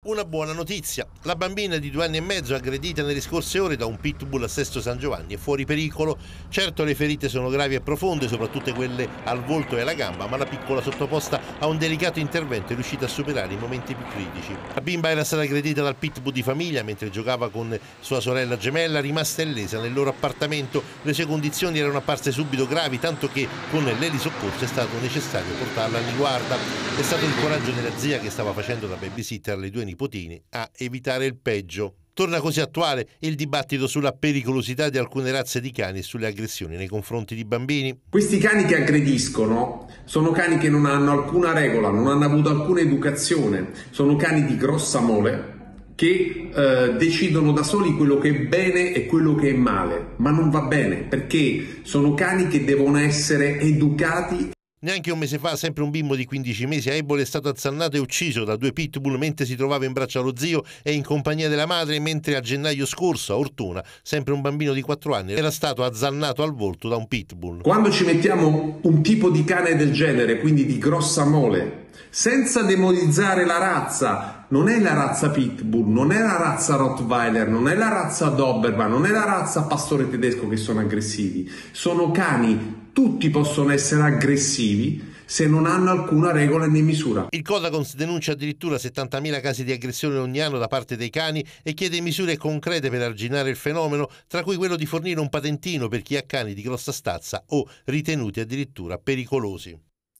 Una buona notizia. La bambina di 2 anni e mezzo aggredita nelle scorse ore da un pitbull a Sesto San Giovanni è fuori pericolo. Certo le ferite sono gravi e profonde, soprattutto quelle al volto e alla gamba, ma la piccola sottoposta a un delicato intervento è riuscita a superare i momenti più critici. La bimba era stata aggredita dal pitbull di famiglia mentre giocava con sua sorella gemella, rimasta illesa nel loro appartamento. Le sue condizioni erano apparse subito gravi, tanto che con l'elisoccorso è stato necessario portarla in guardia. È stato il coraggio della zia, che stava facendo da babysitter alle 2 nipotine, a evitare il peggio. Torna così attuale il dibattito sulla pericolosità di alcune razze di cani e sulle aggressioni nei confronti di bambini. Questi cani che aggrediscono sono cani che non hanno alcuna regola, non hanno avuto alcuna educazione, sono cani di grossa mole che decidono da soli quello che è bene e quello che è male, ma non va bene perché sono cani che devono essere educati. Neanche un mese fa, sempre un bimbo di 15 mesi a Eboli è stato azzannato e ucciso da 2 pitbull mentre si trovava in braccio allo zio e in compagnia della madre, mentre a gennaio scorso a Ortona, sempre un bambino di 4 anni, era stato azzannato al volto da un pitbull. Quando ci mettiamo un tipo di cane del genere, quindi di grossa mole, senza demonizzare la razza, non è la razza pitbull, non è la razza rottweiler, non è la razza doberman, non è la razza pastore tedesco che sono aggressivi, sono cani. Tutti possono essere aggressivi se non hanno alcuna regola né misura. Il Codacons denuncia addirittura 70.000 casi di aggressione ogni anno da parte dei cani e chiede misure concrete per arginare il fenomeno, tra cui quello di fornire un patentino per chi ha cani di grossa stazza o ritenuti addirittura pericolosi.